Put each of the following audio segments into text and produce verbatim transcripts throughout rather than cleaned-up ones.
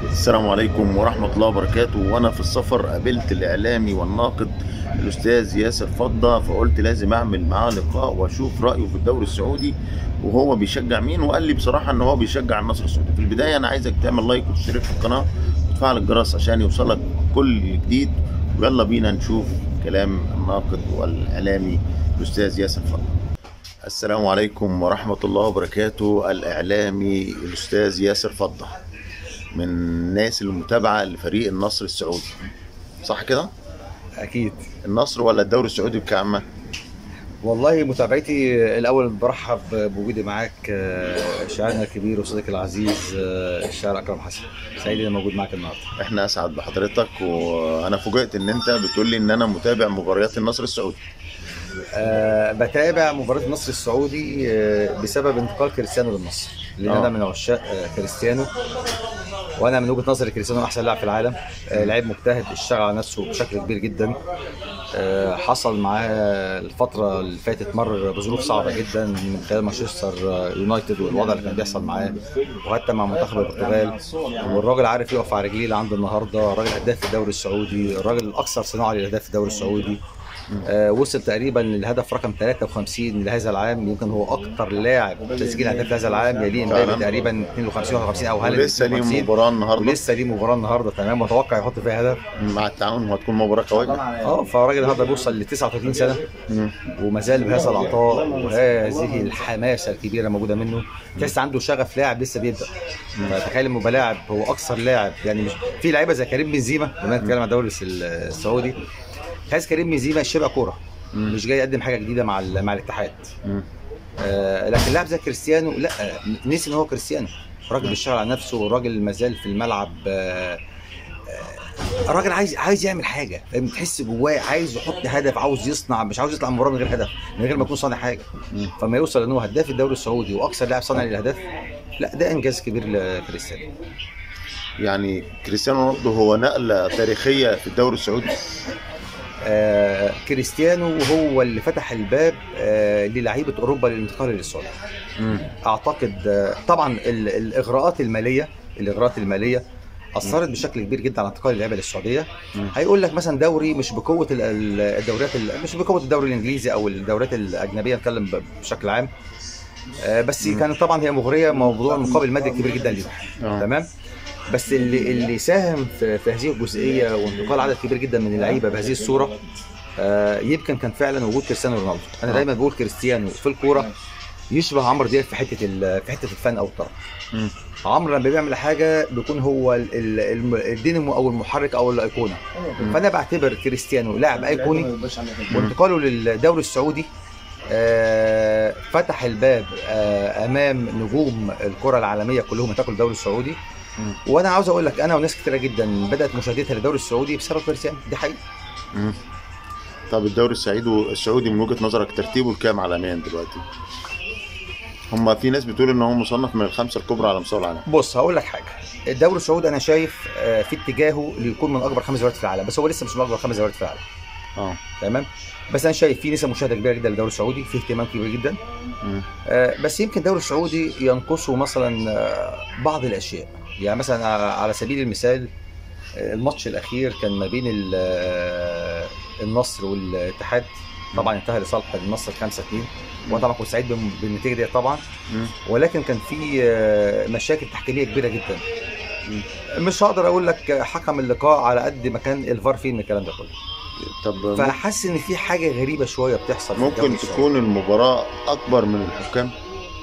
السلام عليكم ورحمة الله وبركاته. وأنا في السفر قابلت الإعلامي والناقد الأستاذ ياسر فضة، فقلت لازم أعمل معاه لقاء وأشوف رأيه في الدوري السعودي وهو بيشجع مين. وقال لي بصراحة إن هو بيشجع النصر السعودي. في البداية أنا عايزك تعمل لايك وتشترك في القناة وتفعل الجرس عشان يوصلك كل جديد، ويلا بينا نشوف كلام الناقد والإعلامي الأستاذ ياسر فضة. السلام عليكم ورحمة الله وبركاته. الإعلامي الأستاذ ياسر فضة من الناس المتابعة لفريق النصر السعودي، صح كده؟ اكيد. النصر ولا الدوري السعودي بكامة؟ والله متابعتي الاول برحب بوجودي معاك شاعرنا الكبير وصديقي العزيز الشاعر اكرم حسن. سعيد اني موجود معاك النهارده. احنا اسعد بحضرتك، وانا فوجئت ان انت بتقول لي ان انا متابع مباريات النصر السعودي. أه بتابع مباراه النصر السعودي بسبب انتقال كريستيانو للنصر، لان انا من عشاق كريستيانو، وانا من وجهه نظري كريستيانو احسن لاعب في العالم. آه لعيب مجتهد، اشتغل على نفسه بشكل كبير جدا. آه حصل معاه الفتره اللي فاتت مر بظروف صعبه جدا من خلال مانشستر يونايتد والوضع اللي كان بيحصل معاه، وحتى مع منتخب البرتغال. والراجل عارف يقف على رجليه لعند النهارده، الراجل هداف في الدوري السعودي، الراجل الاكثر صناعه للاهداف في الدوري السعودي. آه وصل تقريبا للهدف رقم ثلاثة وخمسين لهذا العام، يمكن هو اكثر لاعب تسجيل اهداف لهذا العام، يليه امبابي تقريبا اثنين وخمسين واحد وخمسين او هالاند لسه ليه مباراه النهارده ولسه ليه مباراه النهارده تمام، متوقع يحط فيها هدف مع التعاون وهتكون مباراه قويه. اه فالراجل النهارده بيوصل ل تسعة وثلاثين سنه وما زال بهذا العطاء وهذه الحماسه الكبيره موجوده منه. تحس عنده شغف لاعب لسه بيبدا. فتخيل انه يبقى لاعب هو اكثر لاعب، يعني مش في لعيبه زي كريم بنزيما لما نتكلم عن الدوري السعودي، تحس كريم بنزيما شبه كوره، مش جاي يقدم حاجه جديده مع مع الاتحاد. آه لكن لاعب زي كريستيانو لا، نسي ان هو كريستيانو، راجل بيشتغل على نفسه، راجل ما زال في الملعب. آه آه راجل عايز عايز يعمل حاجه، فاهم؟ تحس جواه عايز يحط هدف، عاوز يصنع، مش عاوز يطلع مباراه من غير هدف، من غير ما يكون صانع حاجه. فما يوصل ان هو هداف الدوري السعودي واكثر لاعب صانع للاهداف، لا ده انجاز كبير لكريستيانو. يعني كريستيانو رونالدو هو نقله تاريخيه في الدوري السعودي. آه كريستيانو هو اللي فتح الباب آه للعيبه اوروبا للانتقال للسعوديه. اعتقد آه طبعا الاغراءات الماليه الاغراءات الماليه اثرت بشكل كبير جدا على انتقال اللعيبه للسعوديه. هيقول لك مثلا دوري مش بقوه الدوريات، مش بقوه الدوري الانجليزي او الدوريات الاجنبيه، نتكلم بشكل عام. آه بس كانت طبعا هي مغريه، موضوع المقابل المادي كبير جدا ليهم. تمام. بس اللي اللي ساهم في, في هذه الجزئيه وانتقال عدد كبير جدا من اللعيبه بهذه الصوره آه يمكن كان فعلا وجود كريستيانو رونالدو. انا دايما بقول كريستيانو في الكوره يشبه عمرو دياب في حته في حته الفن او الطرب. عمرو لما بيعمل حاجه بيكون هو الدينامو او المحرك او الايقونه. فانا بعتبر كريستيانو لاعب ايقوني، وانتقاله للدوري السعودي آه فتح الباب آه امام نجوم الكره العالميه كلهم ينتقلوا للدوري السعودي. وانا عاوز اقول لك انا وناس كتيره جدا بدات مشاهدتها للدوري السعودي بسبب كريستيانو، دي حقيقه. طب الدوري السعودي السعودي من وجهه نظرك ترتيبه الكام عالميا دلوقتي؟ هم في ناس بتقول ان هو مصنف من الخمسه الكبرى على مستوى العالم. بص هقول لك حاجه، الدوري السعودي انا شايف في اتجاهه ليكون من اكبر خمس دوريات في العالم، بس هو لسه مش من اكبر خمس دوريات في العالم. اه تمام. بس انا شايف في نسبه مشاهده كبيره جدا للدوري السعودي، في اهتمام كبير جدا. آه بس يمكن الدوري السعودي ينقصه مثلا آه بعض الاشياء. يعني مثلا على سبيل المثال الماتش الاخير كان ما بين النصر والاتحاد، طبعا انتهى لصالح النصر خمسة اثنين، وانا طبعا كنت سعيد بالنتيجه دي طبعا. ولكن كان في مشاكل تحكيميه كبيره جدا. مش هقدر اقول لك حكم اللقاء على قد ما كان الفار فيه من الكلام ده كله. طب فحاسس ان في حاجه غريبه شويه بتحصل. ممكن تكون المباراه اكبر من الحكام؟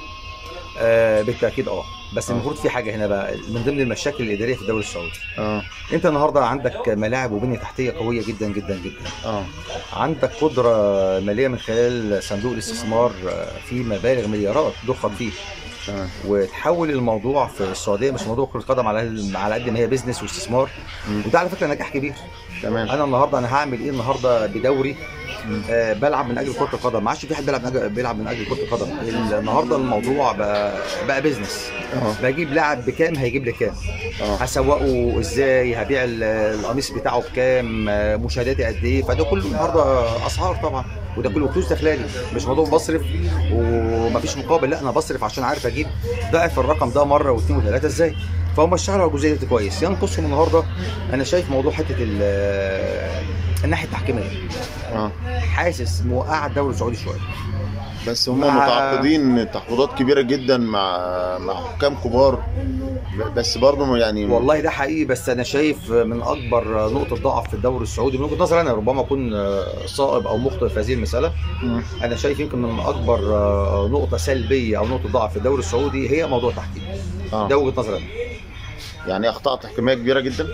آه بالتاكيد اه، بس المفروض في حاجه هنا بقى من ضمن المشاكل الاداريه في الدوري السعودي. اه انت النهارده عندك ملاعب وبنيه تحتيه قويه جدا جدا جدا. اه عندك قدره ماليه من خلال صندوق الاستثمار في مبالغ مليارات ضخت فيه. آه. وتحول الموضوع في السعوديه مش موضوع كره قدم على على قد ما هي بيزنس واستثمار. وده على فكره نجاح كبير. تمام. انا النهارده انا هعمل ايه النهارده بدوري آه بلعب من اجل كره القدم؟ ما عادش في حد بيلعب من اجل بيلعب من اجل كره القدم. النهارده الموضوع بقى بقى بيزنس. أوه. بجيب لاعب بكام هيجيب لي كام، أوه. هسوقه ازاي، هبيع القميص بتاعه بكام، مشاهداتي قد ايه. فده كله النهارده اسعار طبعا، وده كله فلوس داخلالي، مش موضوع بصرف ومفيش مقابل، لا انا بصرف عشان عارف اجيب ضعف الرقم ده مره واثنين وثلاثه ازاي. فهم اشتغلوا على الجزئيه دي كويس. ينقصهم النهارده انا شايف موضوع حته الناحيه التحكيميه. اه حاسس موقعه الدوري السعودي شويه، بس هم مع- متعاقدين تعاقدات كبيره جدا مع مع حكام كبار، بس برضه يعني والله ده حقيقي. بس انا شايف من اكبر نقطه ضعف في الدوري السعودي من وجهه نظري انا، ربما اكون صائب او مخطئ في هذه المساله، مم. انا شايف يمكن من اكبر نقطه سلبيه او نقطه ضعف في الدوري السعودي هي موضوع التحكيم. اه ده وجهه نظري انا. يعني اخطاء تحكيميه كبيره جدا.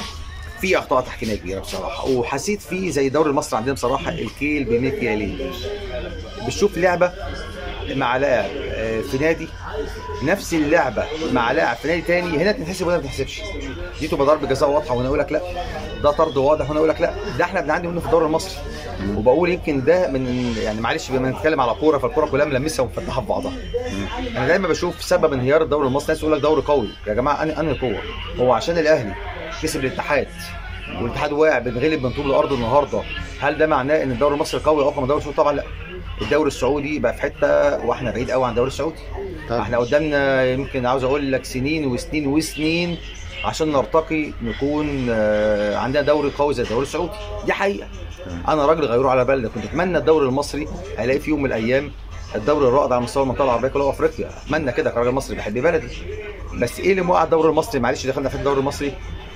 في اخطاء تحكيميه كبيره بصراحه، وحسيت فيه زي الدوري المصري عندنا بصراحه الكيل بمكيالين. بتشوف لعبه مع لاعب آه، في نادي، نفس اللعبه مع لاعب في نادي تاني، هنا تتحسب وهنا ما تتحسبش. دي تبقى ضربه جزاء واضحه وهنا اقول لك لا، ده طرد واضح وهنا اقول لك لا. ده احنا بنعاني منه في الدوري المصري. وبقول يمكن ده من يعني معلش بما نتكلم على كوره، فالكوره كلها ملمسه ومفتحه في بعضها. انا دايما بشوف سبب انهيار الدوري المصري، ناس يقول لك دوري قوي. يا جماعه انا انا قوه، هو عشان الاهلي كسب الاتحاد والاتحاد واقع بنغلب من طول الارض النهارده، هل ده معناه ان الدوري المصري قوي اقوى من الدوري السعودي؟ طبعا لا. الدوري السعودي بقى في حته واحنا بعيد قوي عن الدوري السعودي. طب. احنا قدامنا يمكن عاوز اقول لك سنين وسنين وسنين عشان نرتقي نكون آه، عندنا دوري قوي زي الدوري السعودي. دي حقيقه. انا راجل غيور على بلده، كنت اتمنى الدوري المصري الاقي في يوم من الايام الدوري الرائد على مستوى المنطقه العربيه كلها وافريقيا. اتمنى كده كراجل مصري بحب بلدي. بس ايه اللي موقع الدوري المصري؟ معلش دخلنا في الدوري المصري،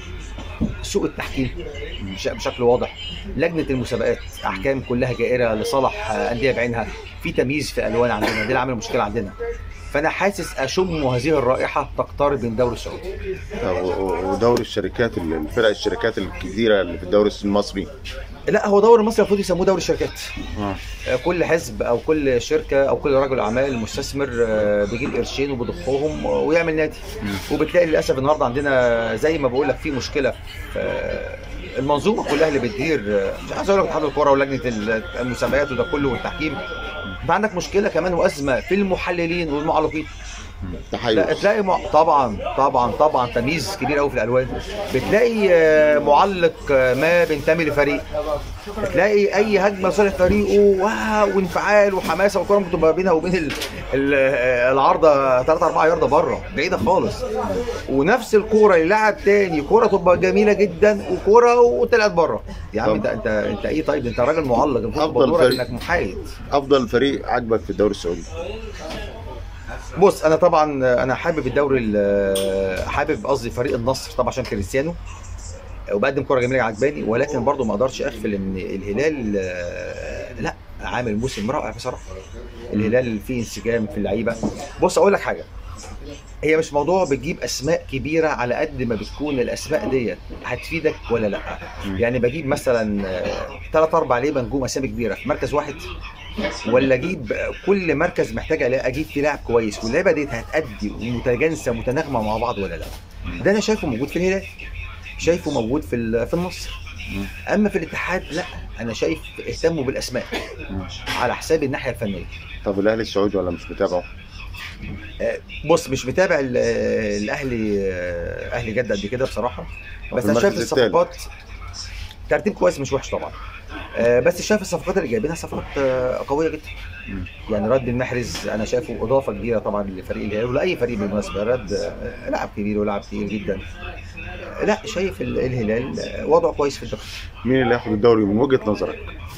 سوء التحكيم بش- بشكل واضح. لجنه المسابقات احكام كلها جائره لصالح آه، انديه بعينها، في تمييز في الوان عندنا، ده اللي عامل مشكله عندنا. فانا حاسس اشم هذه الرائحه تقترب من الدوري السعودي. و- و- ودوري الشركات، الفرق الشركات الكبيره اللي في الدوري المصري. لا، هو دوري مصر المفروض يسموه دوري الشركات. اه آه، كل حزب او كل شركه او كل رجل اعمال مستثمر آه، بيجيب قرشين وبيضخهم ويعمل نادي. وبتلاقي للاسف النهارده عندنا زي ما بقول لك في مشكله في آه، المنظومه كلها اللي بتدير، آه، مش عايز اقول لك اتحاد الكوره ولجنه المسابقات وده كله والتحكيم. انت عندك مشكله كمان وازمه في المحللين والمعلقين. لا، تحيز. تلاقي مع... طبعا طبعا طبعا تمييز كبير قوي في الالوان. بتلاقي آه، معلق آه، ما بينتمي لفريق، بتلاقي اي هجمه لصالح فريقه واو وانفعال وحماسه، والكره ممكن تبقى بينها وبين ال... ال... آه، العارضه ثلاثة أربعة ياردة بره بعيده خالص. ونفس الكوره للاعب تاني كوره تبقى جميله جدا وكوره وطلعت بره. يا عم طب. انت انت انت ايه؟ طيب انت راجل معلق، المفروض أفضل تبقى دورك فريق. انك محايد. افضل فريق عجبك في الدوري السعودي؟ بص انا طبعا انا حابب الدوري ال- حابب قصدي فريق النصر طبعا عشان كريستيانو وبقدم كره جميله عجباني، ولكن برضو ما اقدرش اغفل ان الهلال آه، لا عامل موسم رائع بصراحه. الهلال فيه انسجام في اللعيبه. بص اقول لك حاجه، هي مش موضوع بتجيب اسماء كبيره على قد ما بتكون الاسماء ديت هتفيدك ولا لا. يعني بجيب مثلا ثلاث اربع لعيبه نجوم اسامي كبيره في مركز واحد، ولا اجيب كل مركز محتاج ألاقي- اجيب فيه لاعب كويس واللعيبه ديت هتأدي ومتجانسه متناغمه مع بعض ولا لا. ده انا شايفه موجود في الهلال، شايفه موجود في ال- في النصر. اما في الاتحاد لا، انا شايف اهتموا بالاسماء على حساب الناحيه الفنيه. طب الاهلي السعودي ولا مش متابعه؟ آه، بص مش متابع ال- الاهلي آه، اهلي جده قد كده بصراحه، بس انا شايف المركز التالت. الصفقات ترتيب كويس مش وحش طبعا. آه، بس شايف الصفقات اللي جايبينها صفقات آه، قويه جدا. يعني رد المحرز انا شايفه اضافه كبيره طبعا لفريق الهلال ولاي فريق بالمناسبه. رد آه، لاعب كبير ولاعب تقيل جدا. آه، لا شايف ال- الهلال آه، وضعه كويس في الدوري. مين اللي هياخد الدوري من وجهه نظرك؟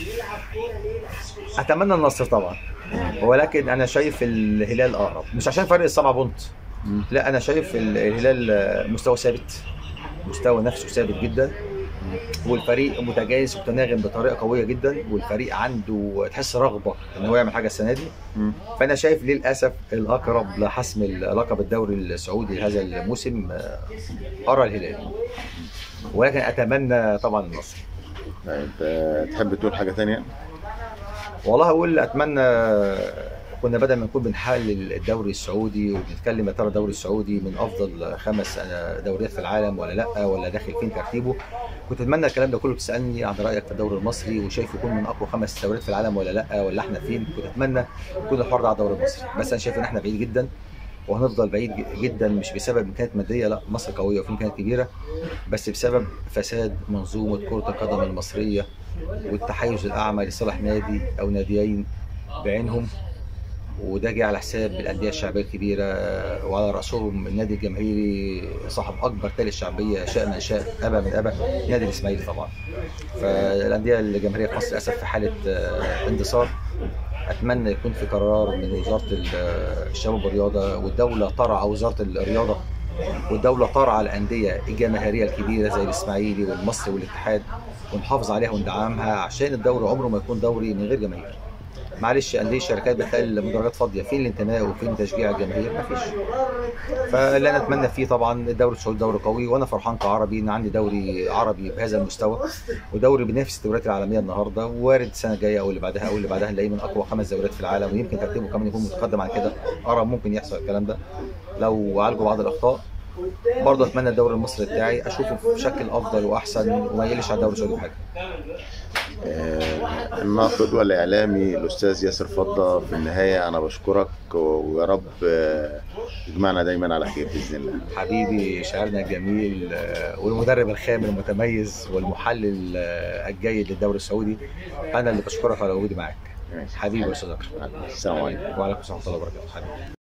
اتمنى النصر طبعا، ولكن انا شايف الهلال اقرب، مش عشان فرق السبعه بونت، لا انا شايف ال- الهلال آه، مستوى ثابت، مستوى نفسه ثابت جدا، والفريق متجانس ومتناغم بطريقه قويه جدا، والفريق عنده تحس رغبه ان هو يعمل حاجه السنه دي. فانا شايف للاسف الاقرب لحسم لقب الدوري السعودي هذا الموسم آه، ارى الهلال، ولكن اتمنى طبعا النصر. طيب آه، تحب تقول حاجه ثانيه؟ والله اقول اتمنى كنا بدل ما نكون بنحلل الدوري السعودي وبنتكلم يا ترى الدوري السعودي من افضل خمس دوريات في العالم ولا لا، ولا داخل فين ترتيبه، كنت اتمنى الكلام ده كله تسالني عن رايك في الدوري المصري وشايف يكون من اقوى خمس دوريات في العالم ولا لا، ولا احنا فين. كنت اتمنى يكون الحوار ده على الدوري المصري، بس انا شايف ان احنا بعيد جدا وهنفضل بعيد جدا، مش بسبب امكانيات ماديه، لا مصر قويه وفي امكانيات كبيره، بس بسبب فساد منظومه كره القدم المصريه والتحيز الاعمى لصالح نادي او ناديين بعينهم وده جه على حساب الانديه الشعبيه الكبيره، وعلى راسهم النادي الجماهيري صاحب اكبر تالي الشعبيه شاء من شاء ابى من ابى، نادي الاسماعيلي طبعا. فالانديه الجماهيريه في مصر للاسف في حاله اندثار. اتمنى يكون في قرار من وزاره الشباب والرياضه والدوله ترعى، او وزاره الرياضه والدوله ترعى الانديه الجماهيريه الكبيره زي الاسماعيلي والمصري والاتحاد، ونحافظ عليها وندعمها، عشان الدوري عمره ما يكون دوري من غير جماهير. معلش انديه الشركات بتلاقي المدرجات فاضيه، فين الانتماء وفين تشجيع الجماهير؟ مفيش. فاللي انا اتمنى فيه طبعا الدوري السعودي دوري قوي، وانا فرحان كعربي ان عندي دوري عربي بهذا المستوى، ودوري بينافس الدوريات العالميه النهارده، ووارد السنه الجايه او اللي بعدها او اللي بعدها نلاقيه من اقوى خمس دوريات في العالم، ويمكن ترتيبه كمان يكون متقدم عن كده. ارى ممكن يحصل الكلام ده لو عالجوا بعض الاخطاء. برضه اتمنى الدوري المصري بتاعي اشوفه في شكل افضل واحسن، وما يقلش على الدوري السعودي بحاجه. آه، الناقد والاعلامي الاستاذ ياسر فضة، في النهايه انا بشكرك، ويا رب آه، يجمعنا دايما على خير باذن الله. حبيبي، شاعرنا الجميل آه، والمدرب الخام المتميز والمحلل آه، الجيد للدوري السعودي، انا اللي بشكرك على وجودي معاك. حبيبي يا استاذ اكرم. السلام عليكم. وعليكم السلام ورحمه الله وبركاته. حبيبي.